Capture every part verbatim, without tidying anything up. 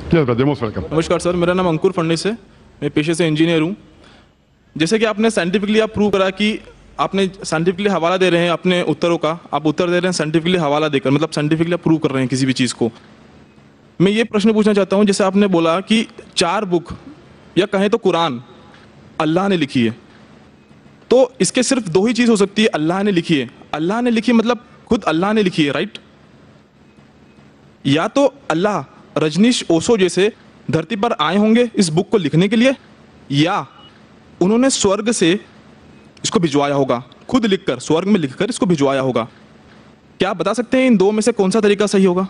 नमस्कार सर, मेरा नाम अंकुर फडणीस है, मैं पेशे से इंजीनियर हूँ। जैसे कि आपने साइंटिफिकली आप प्रूव करा कि आपने साइंटिफिकली हवाला दे रहे हैं अपने उत्तरों का, आप उत्तर दे रहे हैं साइंटिफिकली हवाला देकर, मतलब साइंटिफिकली आप प्रूव कर रहे हैं किसी भी चीज़ को। मैं ये प्रश्न पूछना चाहता हूँ, जैसे आपने बोला कि चार बुक या कहें तो कुरान अल्लाह ने लिखी है, तो इसके सिर्फ दो ही चीज़ हो सकती है, अल्लाह ने लिखी है। अल्लाह ने लिखी मतलब खुद अल्लाह ने लिखी है, राइट? या तो अल्लाह रजनीश ओशो जैसे धरती पर आए होंगे इस बुक को लिखने के लिए, या उन्होंने स्वर्ग से इसको भिजवाया होगा, खुद लिखकर स्वर्ग में लिखकर इसको भिजवाया होगा। क्या आप बता सकते हैं इन दो में से कौन सा तरीका सही होगा?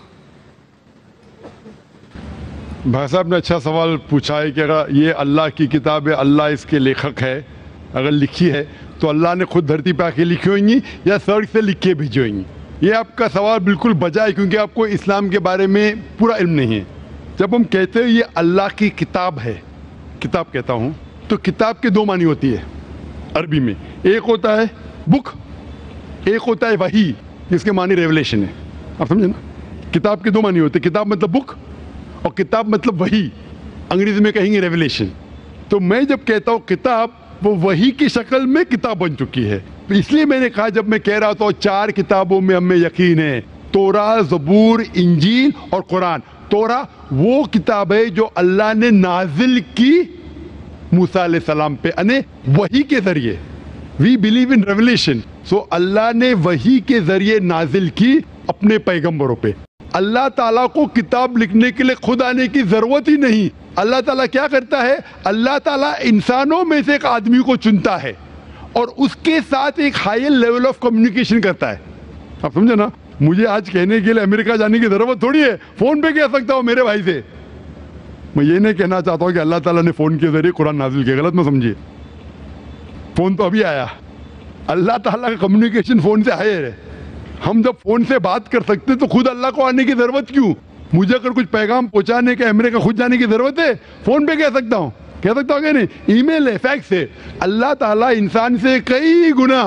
भाई साहब ने अच्छा सवाल पूछा है कि अगर ये अल्लाह की किताब है, अल्लाह इसके लेखक है, अगर लिखी है तो अल्लाह ने खुद धरती पे आके लिखी होंगी या स्वर्ग से लिख के भेजी होंगी। ये आपका सवाल बिल्कुल बजा है, क्योंकि आपको इस्लाम के बारे में पूरा इल्म नहीं है। जब हम कहते हैं ये अल्लाह की किताब है, किताब कहता हूँ, तो किताब के दो मानी होती है अरबी में। एक होता है बुक, एक होता है वही, जिसके मानी रेवलेशन है। आप समझे ना? किताब के दो मानी होते हैं, किताब मतलब बुक और किताब मतलब वही, अंग्रेजी में कहेंगे रेवलेशन। तो मैं जब कहता हूँ किताब, वो वही की शक्ल में किताब बन चुकी है। तो इसलिए मैंने कहा, जब मैं कह रहा था चार किताबों में हमें यकीन है, तोरा, ज़बूर, इंजील और कुरान। तोरा वो किताब है जो अल्लाह ने नाजिल की मूसा अलैहि सलाम पे, यानी वही के जरिए। We believe in revelation, so अल्लाह ने वही के जरिए नाजिल की अपने पैगंबरों पे। अल्लाह ताला को किताब लिखने के लिए खुद आने की जरूरत ही नहीं। अल्लाह ताला क्या करता है? अल्लाह ताला इंसानों में से एक आदमी को चुनता है और उसके साथ एक हायर लेवल ऑफ कम्युनिकेशन करता है। आप समझे ना? मुझे आज कहने के लिए अमेरिका जाने की जरूरत थोड़ी है, फोन पे कह सकता हूँ मेरे भाई से। मैं ये नहीं कहना चाहता हूँ कि अल्लाह ताला ने फोन के जरिए कुरान नाजिल किया, गलत मत समझिए। फोन तो अभी आया, अल्लाह ताला का कम्युनिकेशन फोन से हायर है। हम जब फोन से बात कर सकते तो खुद अल्लाह को आने की जरूरत क्यों? मुझे अगर कुछ पैगाम पहुंचाने के अमेरिका खुद जाने की जरूरत है? फोन पे कह सकता हूँ, कह सकता हूँ कि नहीं? ईमेल है, फैक्स है। अल्लाह ताला इंसान से कई गुना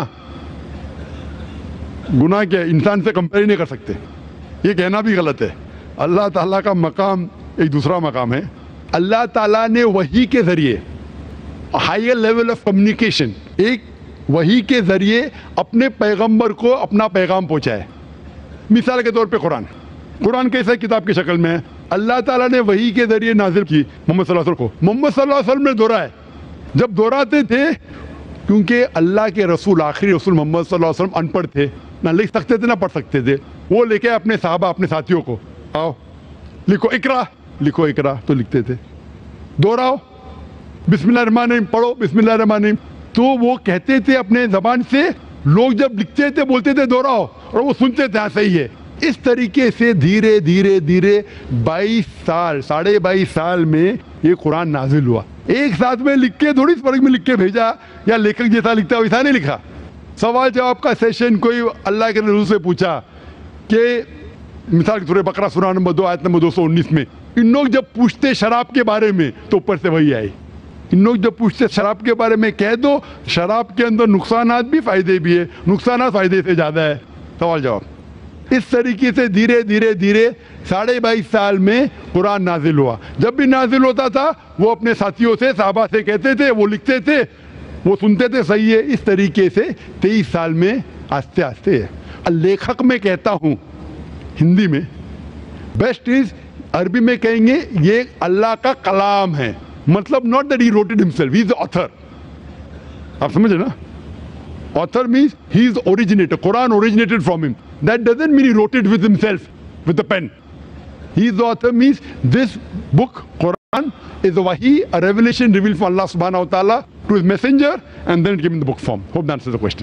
गुना क्या, इंसान से कंपेयर नहीं कर सकते, ये कहना भी गलत है। अल्लाह ताला का मकाम एक दूसरा मकाम है। अल्लाह ताला ने वही के जरिए हायर लेवल ऑफ कम्युनिकेशन, एक वही के जरिए अपने पैगंबर को अपना पैगाम पहुंचाए। मिसाल के तौर पे कुरान, कुरान कैसे किताब की शक्ल में है? अल्लाह ताला ने वही के जरिए नाजिल की मोहम्मद सल्लल्लाहु अलैहि वसल्लम को। मोहम्मद सल्लल्लाहु अलैहि वसल्लम ने दोहराए, जब दोहराते थे, क्योंकि अल्लाह के रसूल, आखिरी रसूल मोहम्मद सल्लल्लाहु अलैहि वसल्लम अनपढ़ थे, ना लिख सकते थे ना पढ़ सकते थे। वो लेके अपने साहबा, अपने साथियों को, आओ लिखो, इकरा, लिखो इकरा, तो लिखते थे। दोहराओ, बिस्मिल्लाह रहमान रहीम, पढ़ो बिस्मिल्लाह रहमान रहीम, तो वो कहते थे अपने जबान से। लोग जब लिखते थे बोलते थे दोहराओ, और वो सुनते थे हाँ सही है। इस तरीके से धीरे धीरे धीरे बाईस साल, साढ़े बाईस साल में ये कुरान नाजिल हुआ। एक साथ में लिख के थोड़ी स्वर्ग में लिख के भेजा, या लेखक जैसा लिखता है वैसा नहीं लिखा। सवाल जवाब का सेशन कोई अल्लाह के रसूल से पूछा कि मिसाल के सूरह बकरा सूरा नंबर दो आयत नंबर दो सौ उन्नीस में, इन लोग जब पूछते शराब के बारे में तो ऊपर से वही आई। इन लोग जब पूछते शराब के बारे में, कह दो शराब के अंदर नुकसानात भी फायदे भी है, नुकसानात फायदे से ज़्यादा है। सवाल जवाब इस तरीके से धीरे धीरे धीरे साढ़े बाईस साल में कुरान नाजिल हुआ। जब भी नाजिल होता था वो अपने साथियों से, साहबा से कहते थे, वो लिखते थे, वो सुनते थे, सही है। इस तरीके से तेईस साल में आस्ते आस्ते है। लेखक में कहता हूँ हिंदी में, बेस्ट इज, अरबी में कहेंगे ये अल्लाह का कलाम है, मतलब not that he wrote it himself, he is the author. आप समझे ना? Author means he is originator. Quran originated from him. That doesn't mean he wrote it with himself, with the pen. He is the author means this book, Quran, is a wahi, a revelation revealed from Allah subhanahu wa ta'ala to his messenger, and then it came in the book form. Hope that answers the question.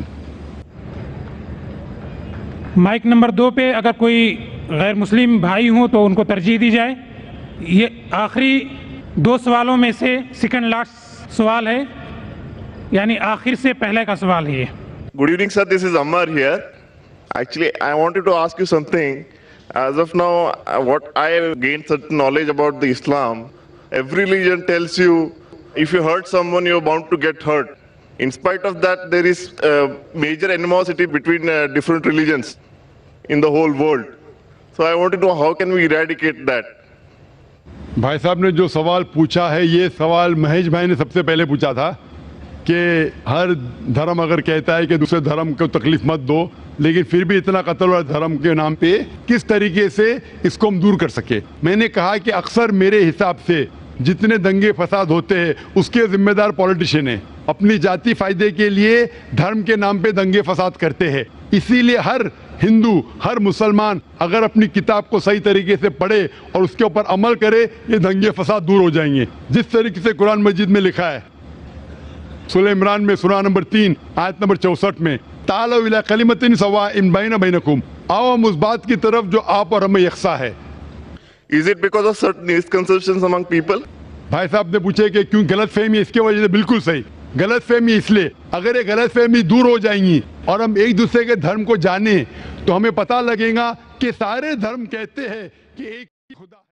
Mike number दो पे अगर कोई गैर मुस्लिम भाई हो तो उनको तरजीह दी जाए। ये आखिरी दो सवालों में से सेकंड लास्ट सवाल है, यानी आखिर से पहले का सवाल है ये। Good evening, sir. This is Ammar here. Actually, I wanted to ask you something. As of now, uh, what I have gained certain knowledge about the Islam. Every religion tells you, if you hurt someone, you're bound to get hurt. In spite of that, there is uh, major animosity between uh, different religions in the whole world. So I wanted to know how can we eradicate that? بھائی صاحب نے جو سوال پوچھا ہے یہ سوال مہیش بھائی نے سب سے پہلے پوچھا تھا کہ ہر دھرم اگر کہتا ہے کہ دوسرے دھرم کو تکلیف مت دو لیکن پھر بھی اتنا قتل اور دھرم کے نام پہ کس طریقے سے اس کو ہم دور کر سکے. میں نے کہا کہ اکثر میرے حساب سے جتنے دنگے فساد ہوتے ہیں اس کے ذمہ دار پولیٹیشین ہیں, اپنی ذاتی فائدے کے لیے دھرم کے نام پہ دنگے فساد کرتے ہیں. اسی لیے ہر ہندو ہر مسلمان اگر اپنی کتاب کو صحیح طریقے سے پڑھے اور اس کے اوپر عمل کرے یہ دنگے فساد دور ہو جائیں گے. جس طریقے سے قرآن مجید میں لکھا ہے سورہ عمران میں سورہ نمبر تین آیت نمبر چونسٹھ میں تعالوا الی کلمۃ سواء بین بینکم, آؤ ہم اس بات کی طرف جو آپ اور ہمیں یکساں ہے. Is it because of certain misconceptions among people? بھائی صاحب نے پوچھے کہ کیوں غلط فہمی, اس کی وجہ سے بالکل صحیح. غلط فہمی اس لیے اگر یہ غلط فہمی دور ہو جائیں گی اور ہم ایک دوسرے کے دھرم کو جانیں تو ہمیں پتہ لگے گا کہ سارے دھرم کہتے ہیں کہ ایک خدا